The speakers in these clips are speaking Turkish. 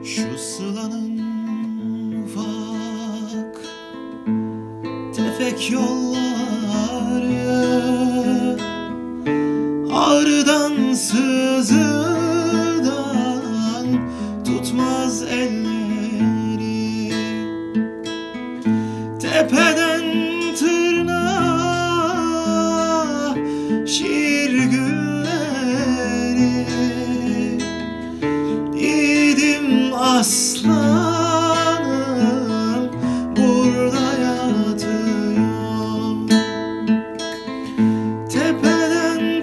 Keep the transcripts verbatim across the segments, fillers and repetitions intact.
Şu sılanın ufak tefek yolları, ağrıdan sızıdan tutmaz elleri. Tepeden tırnağa şiir gülleri, idim aslanım burada yatıyor. Tepeden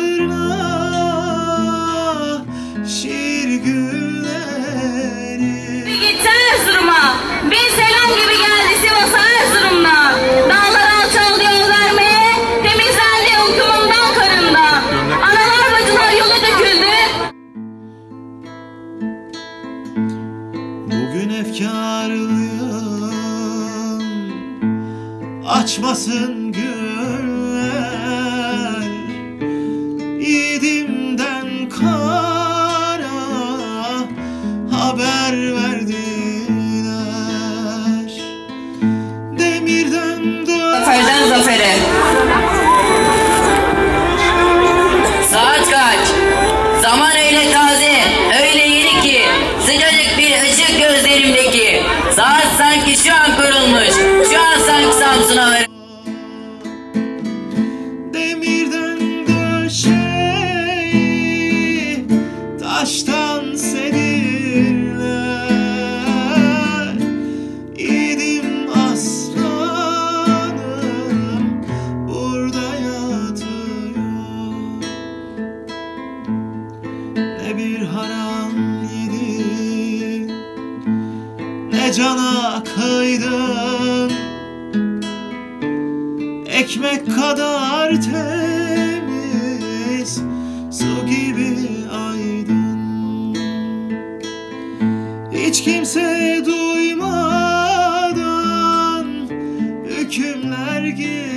tırnağa şiir gülleri. Bir gitti Erzurum'a, bir selam gibi geldi Sivas'a Erzurum'da. Dağlar alçaldı yol vermeye, temizlendi okumundan karında. Analar bacılar yola döküldü. Bugün efkarlıyım, açmasın güller. İdimden kara haber verdiler. Demirden de Zaferden zafere. Saat kaç? Zaman öyle taze, öyle yeni ki sıcacık bir ışık gözlerimdeki. Saat sanki şu an kurulmuş, şu an sanki Samsun'a var. demirden döşeyi taştan sedirler. İdim aslanım burada yatıyor. Ne bir haram yedin, ne cana kıydın. Ekmek kadar temiz, su gibi aydın. Hiç kimse duymadan hükümler gibi